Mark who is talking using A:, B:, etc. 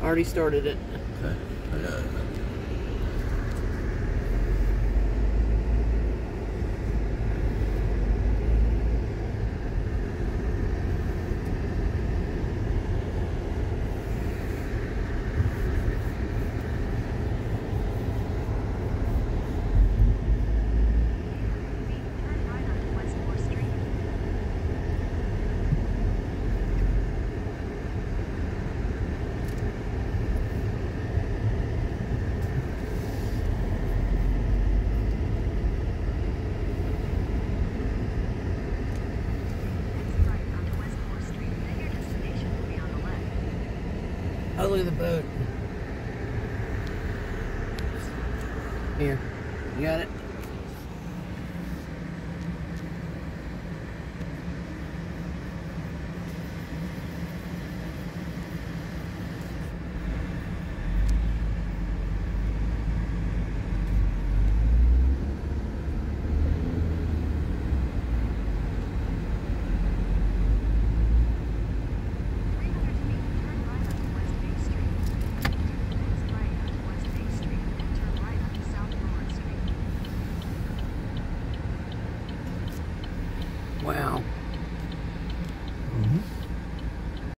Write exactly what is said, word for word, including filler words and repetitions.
A: Already started it.
B: Okay, I got it.
A: Oh, look at the boat. Here, you got it?